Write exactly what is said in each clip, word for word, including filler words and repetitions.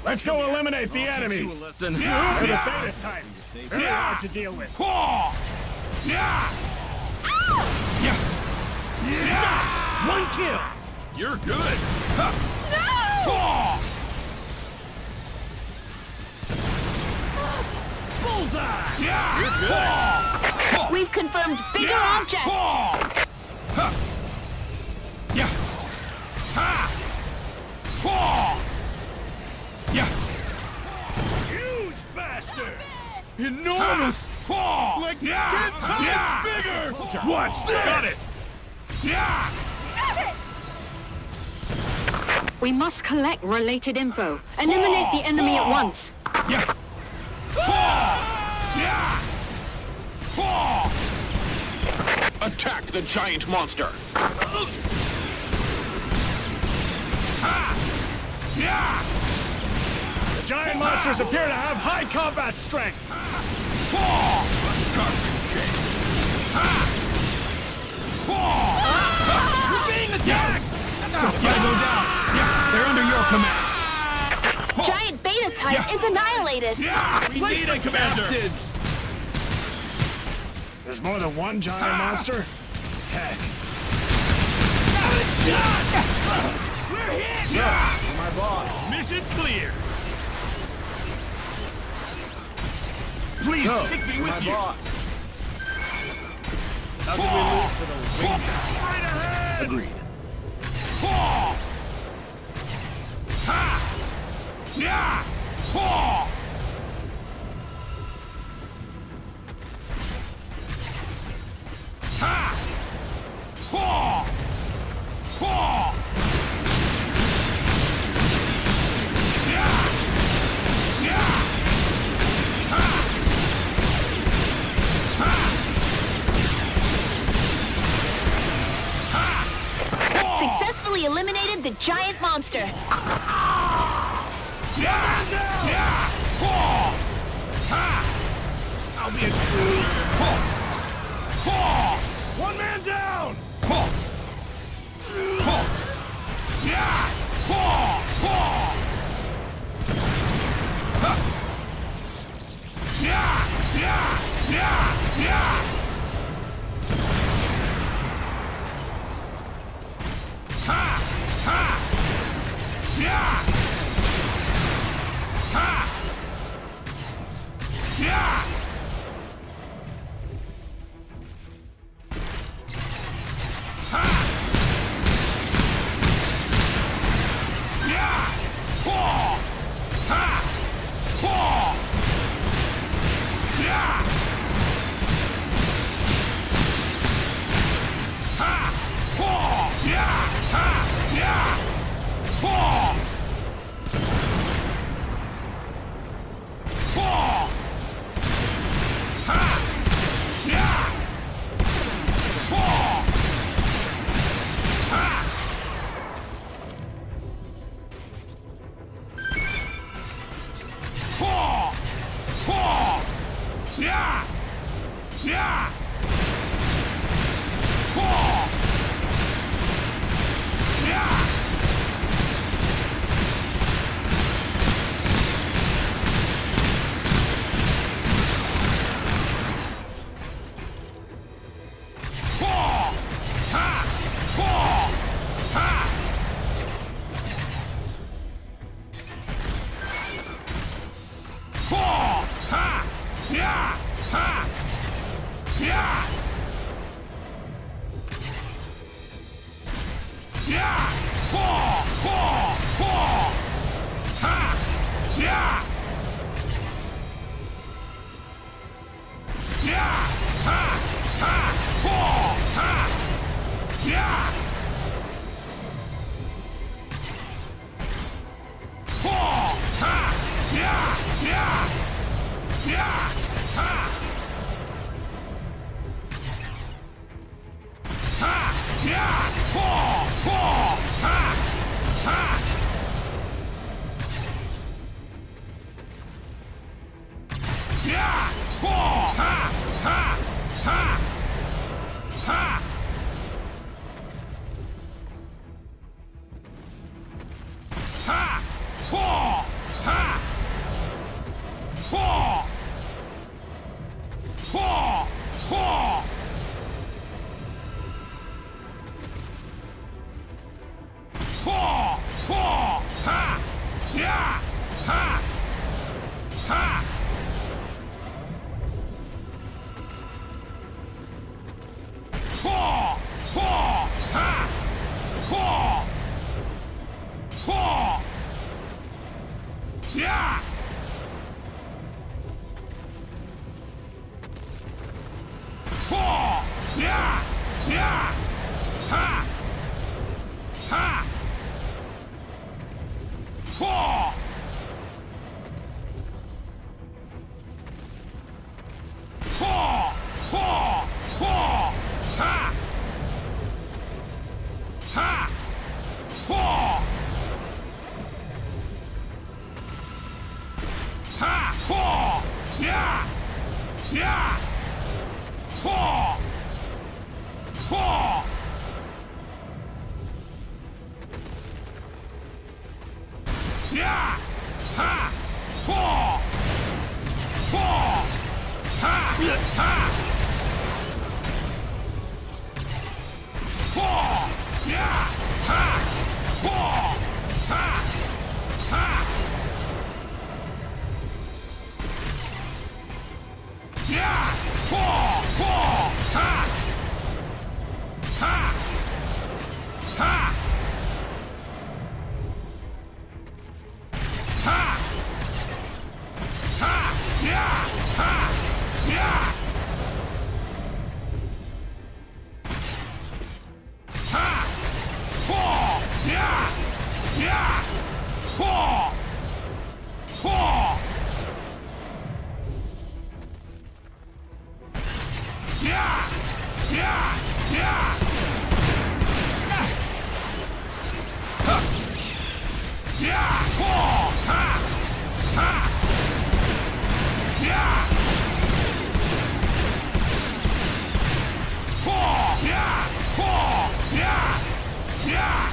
Let's go eliminate the enemies. They're the beta type. Very hard to deal with. One kill. You're good. No! Bullseye. You're good. We've confirmed bigger objects. Yeah. Ha. Yeah. Huge bastard. Enormous. Like ten times bigger. Watch this. Got it. Yeah. We must collect related info. Eliminate the enemy at once. Yeah. Yeah. Attack the giant monster. Yeah. The giant monsters appear to have high combat strength. You're being attacked. So gotta go down. Yeah, they're under your command. Giant beta type is annihilated. Yeah, we need a commander. There's more than one giant monster? Heck. Shot! We're hit! Yeah, my boss. Mission clear. Please so, take me with you. Boss. How can we lose for the wing? Right ahead! Agreed. Ha! Yeah! Successfully eliminated the giant monster. I'll be a one man down. Ha! Yeah! Ha! Ha! Whoa! Whoa! Whoa! Whoa! Ha! Ha! Whoa! Ha! Whoa! Yeah! Yeah! Whoa! Whoa! Yeah! Ha! Whoa! Whoa! Ha! Ha! Whoa! Yeah! Ha! Whoa! Ha! Ha! Yeah! Whoa! Whoa! Ha! Ha! Ha! Ha! Ha! Yeah! Ha! Yeah! Ha! Whoa! Yeah! Yeah! Whoa! Whoa! Yeah! Yeah! Yeah! Huh. Yeah! Whoa! Ha! Ha! Yeah! Whoa! Yeah! Whoa! Yeah! Yeah!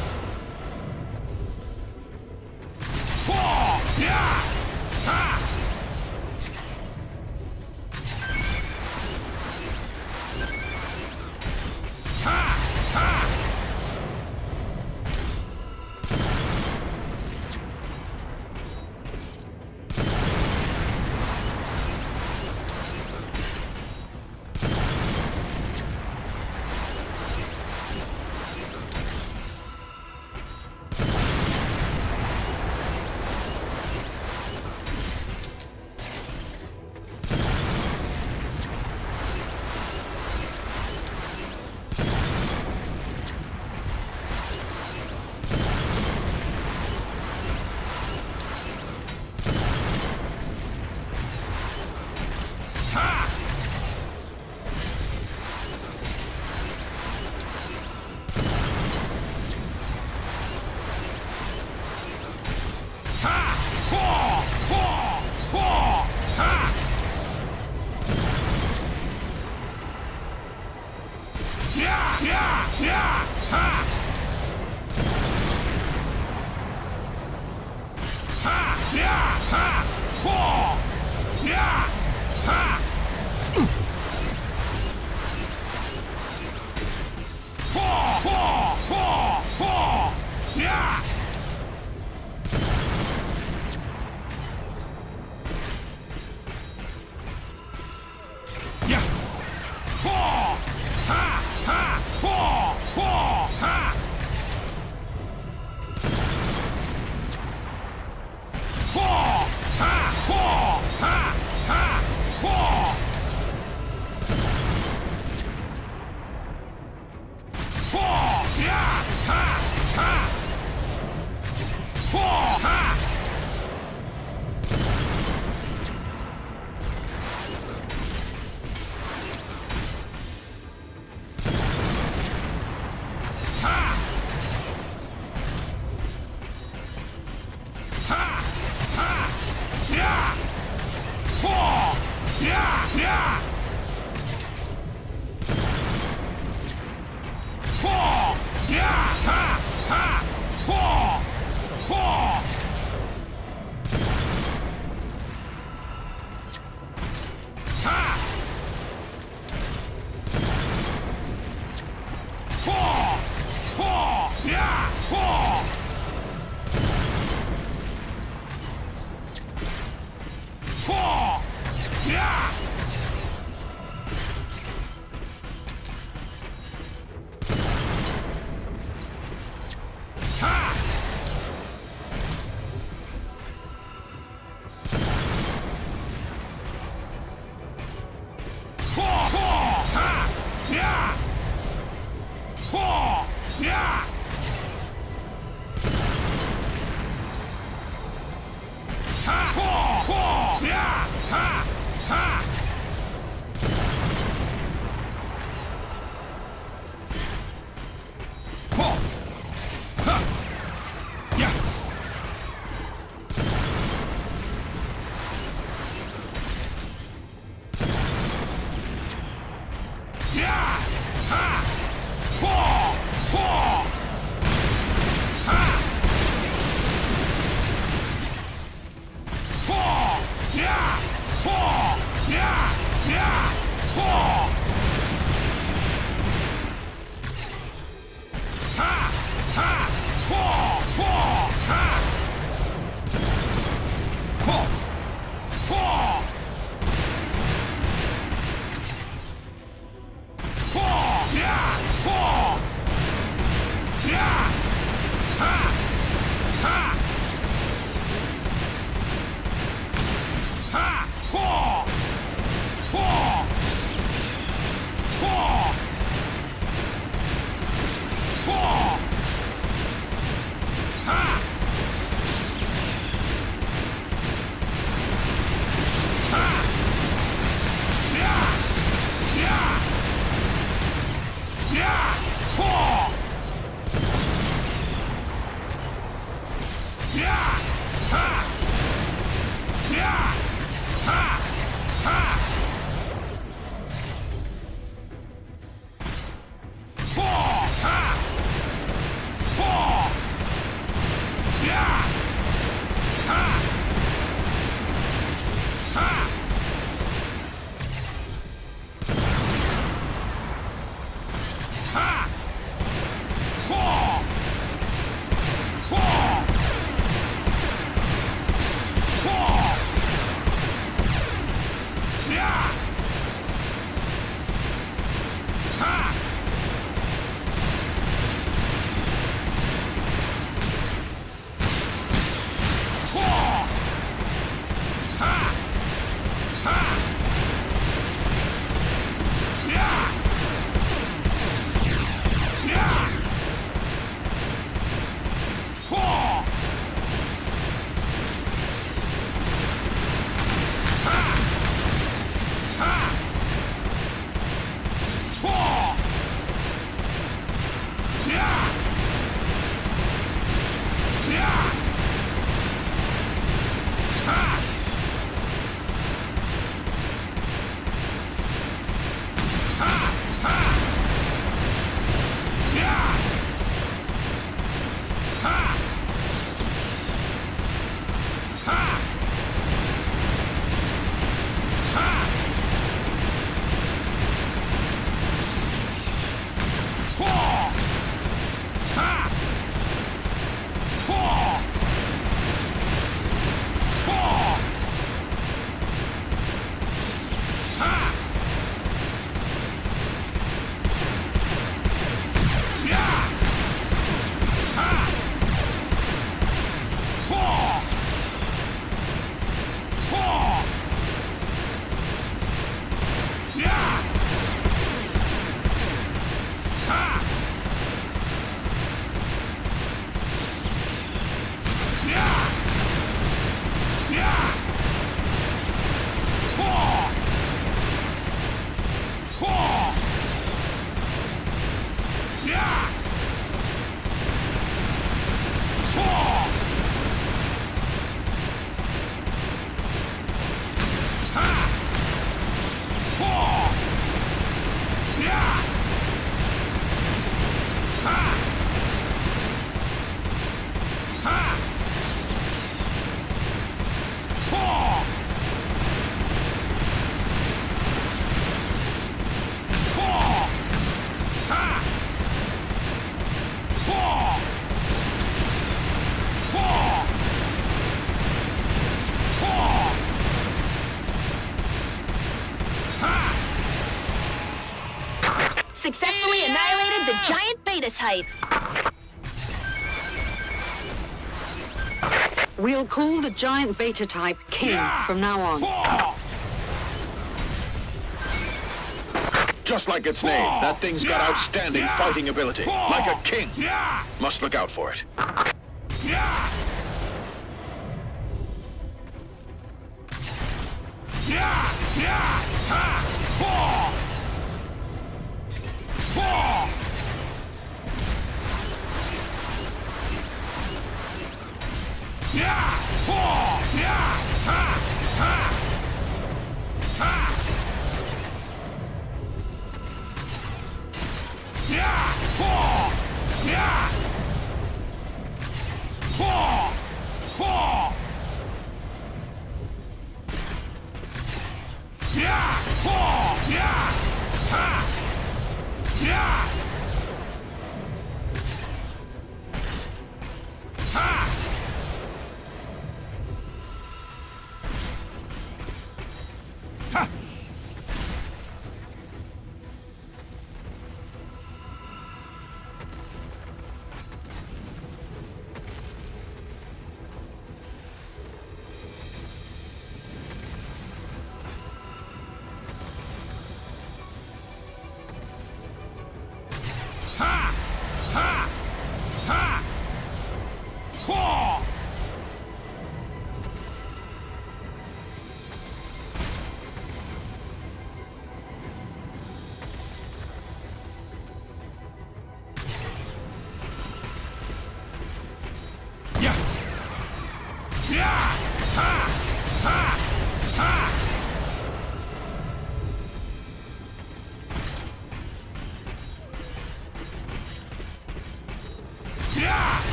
Whoa! Yeah! Ha! Ha! Ha! Ha! Yeah! Ha! Ho! Ho! Yeah! Ha! Ha! Ho! Ha! Yeah! Yeah! Ha! Ho! Ho! Ha! Ho! Yeah! Ho! Yeah! Yeah! Ho! Ha! Ha! Ho! Ho! Ha! Ho! Ho! Ho! Yeah! Ho! Yeah! Ha! Ha! Ha! Ho! Ho! Ho! Ho! Ha! Ha! Yeah! Yeah! Yeah! Ho! Yeah! Ha! Yeah! Ha! Ha! Ho! Ha! Ho! Yeah! Ha! Ha! Ha! Ho! Ho! Ho! Yeah! Ha! Ho! Ha! Ha! Yeah! Yeah! Ho! Ha! Ha! Ho! Yeah! Yeah! Ha! Ha! Ha! Yeah! Ha! Ha! Ha! Ho! Ha! Ho! Ho! Ha! Yeah! Ha! Ho! Ho! Yeah! Ha! Yeah! Yeah! Ho! Ho! Yeah! Ho! Ha! Ho! Yeah! Ha! Ha! Ho! Ho! Ha! Ho! Ho! Ho! Ha! Successfully annihilated the giant beta type. We'll call the giant beta type King Yeah! from now on. Ho! Just like its name, that thing's got outstanding fighting ability. Like a king. Must look out for it. Yeah! Yeah! Yeah! Ha! Four! Four! Yeah! Four! Yeah! Ha! Ha! Ha! Yeah! Four! Yeah! Four! Four! Yeah! Four! Yeah! Ha! Yeah! Ha! Ha!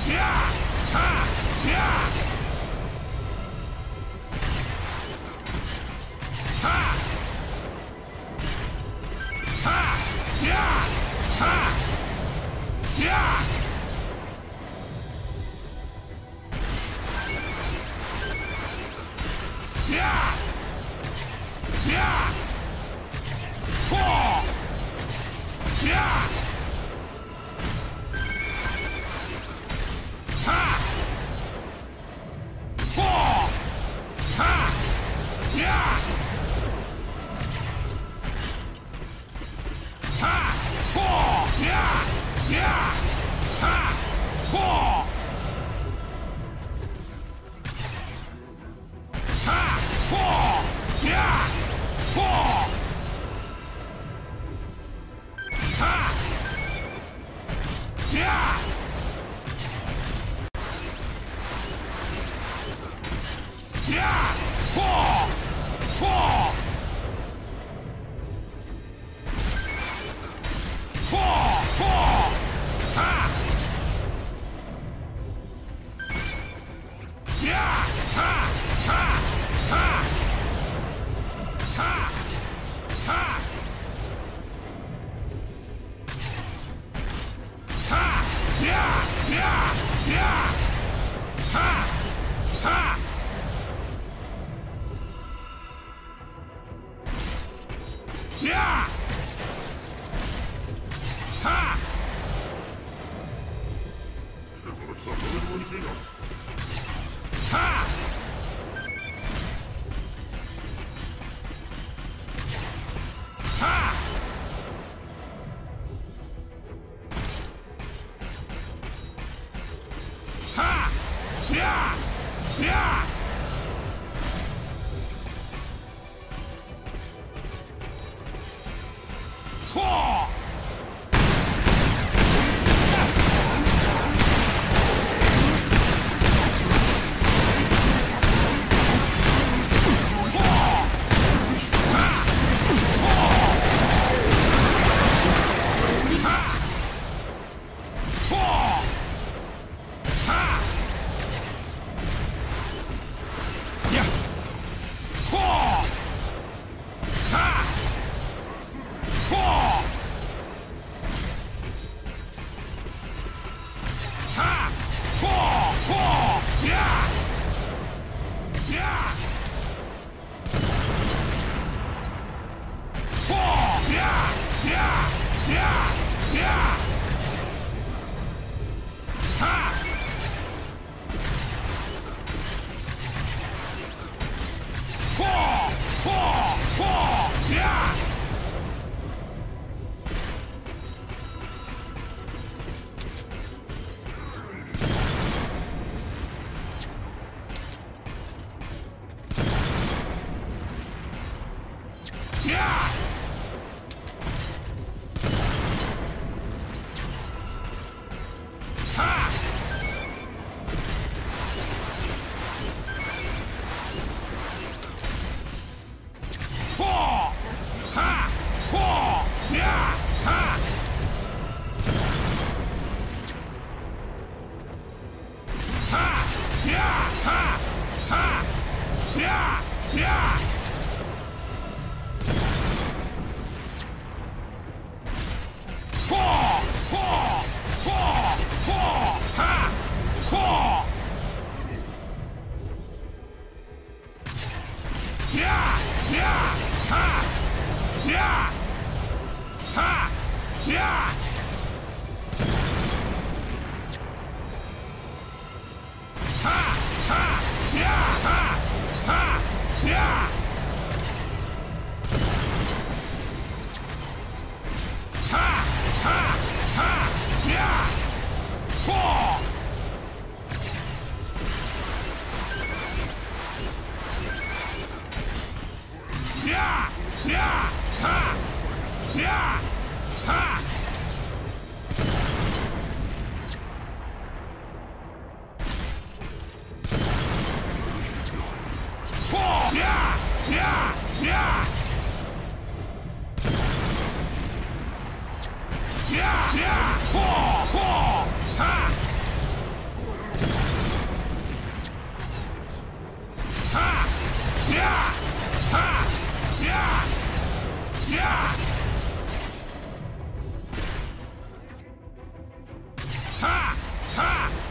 Yeah!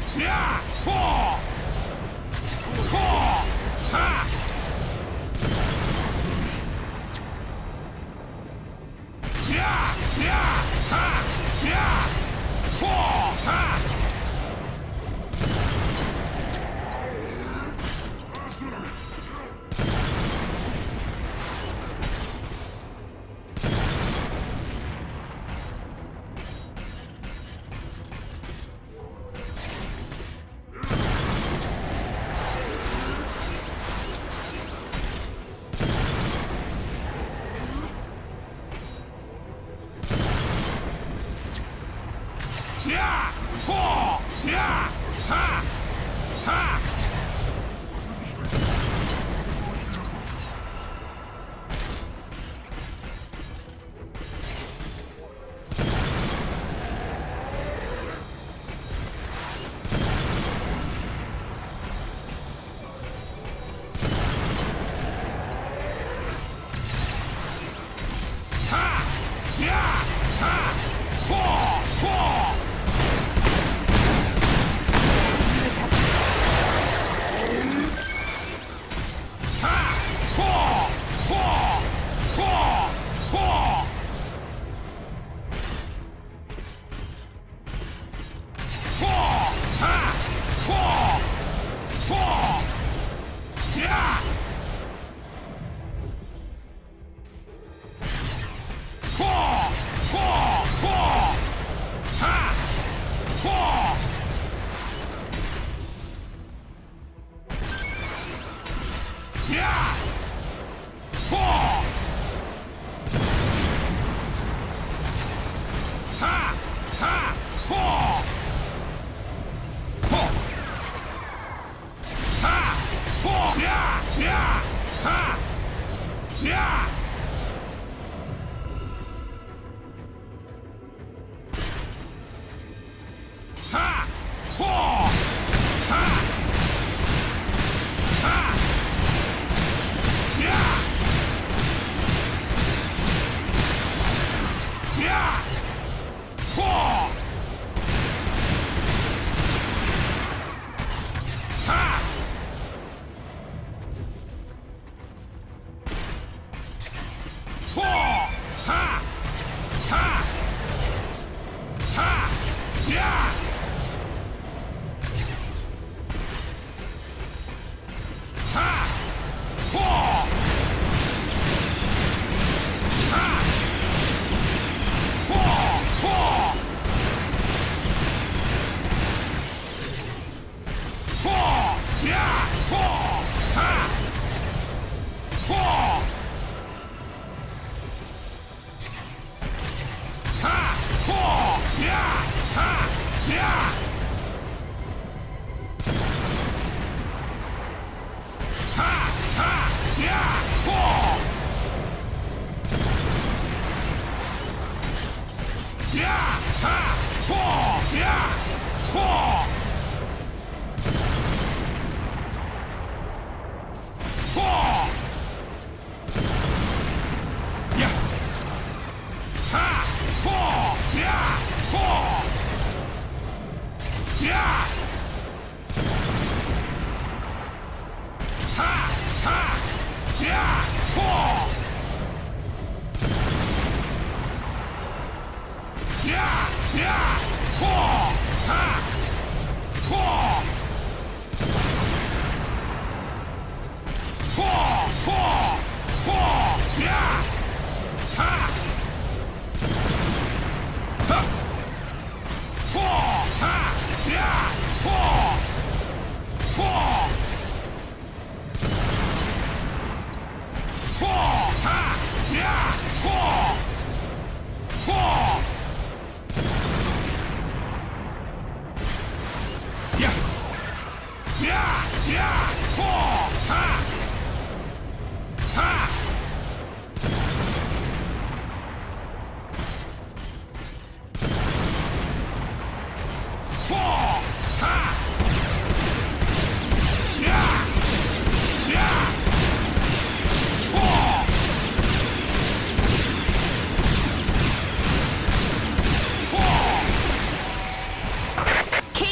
Success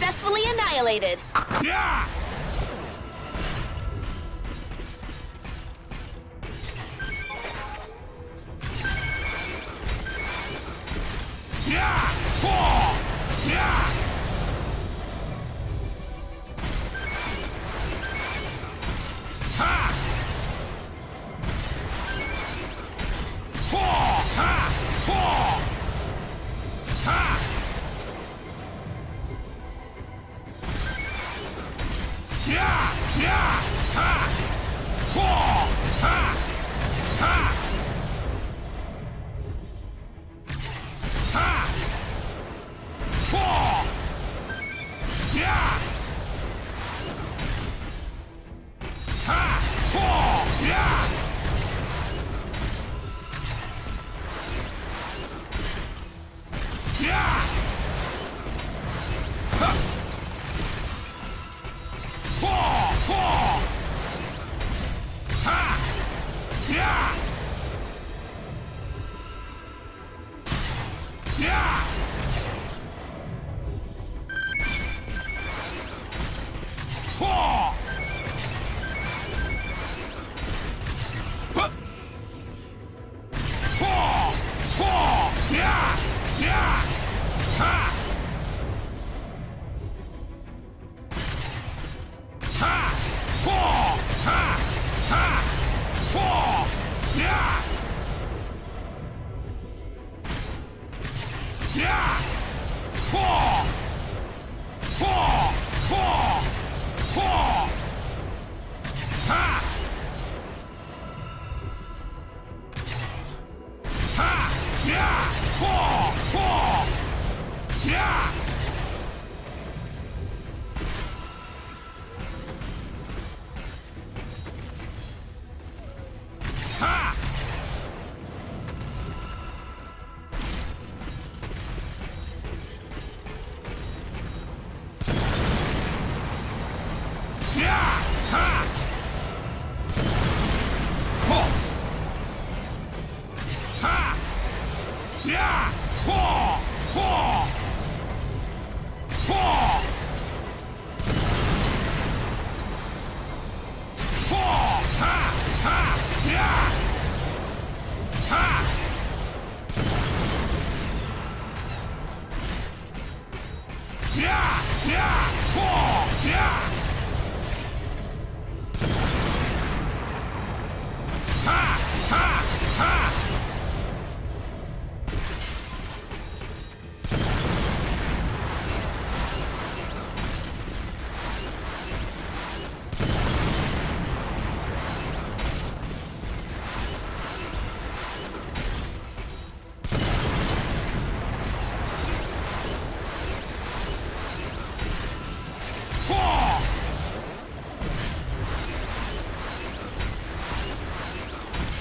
successfully annihilated. Yeah! Yeah! Four! Yeah! Ha! Four! Ha! Four! Ha! Yeah! Yeah! Ha! Four! Ha! Ha! Ha! Four! Yeah! Ha! Four! Yeah! Yeah! Ha! Four! Four! Ha! Yeah! Yeah! Four! Huh! Four! Four! Yeah! Yeah! Ha! Ha! Four! Ha! Ha! Four! Yeah! Yeah! Four! Four! Four! Four! Ha! Ha! Yeah! Four! Four! Yeah! Ha! Yeah! Ha! Ho! Ha! Yeah! Four! Four! Four! Four! Ha! Ha! Yeah! Ha! Yeah! Yeah! Four! Yeah! Ha! Ha! Ha! Four!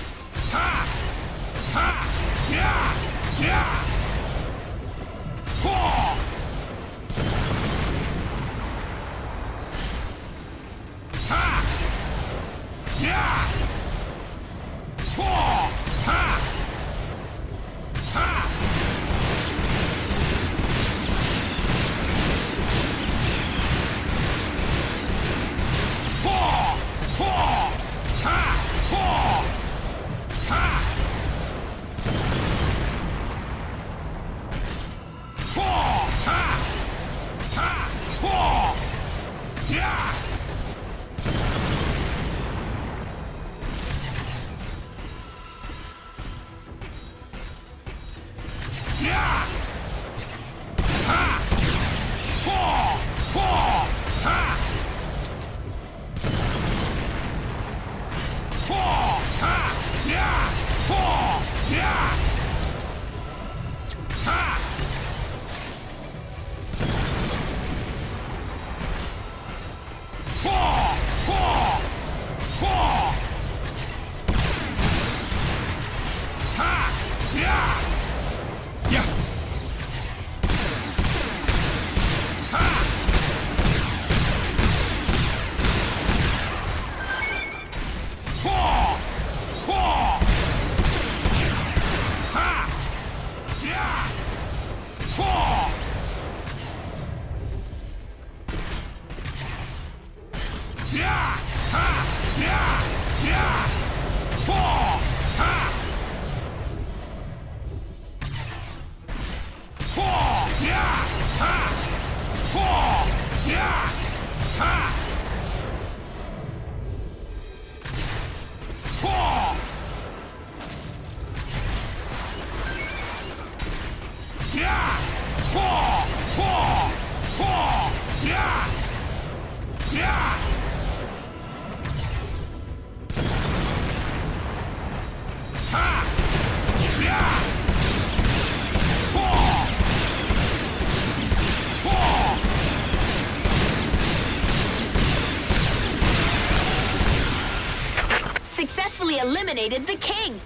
Successfully eliminated the king.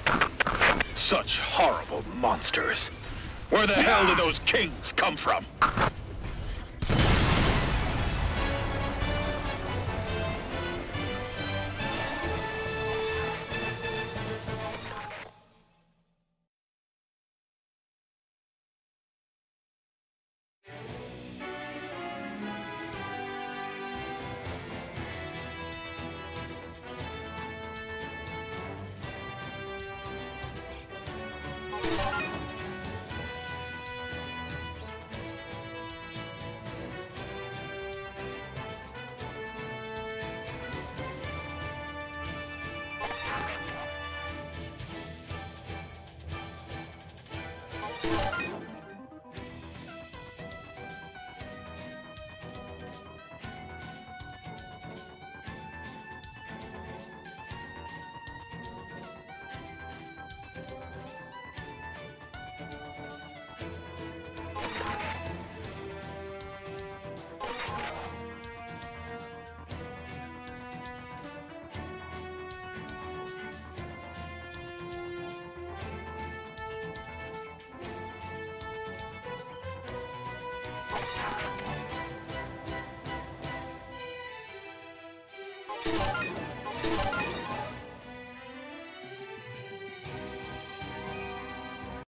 Such horrible monsters. Where the hell did those kings come from? You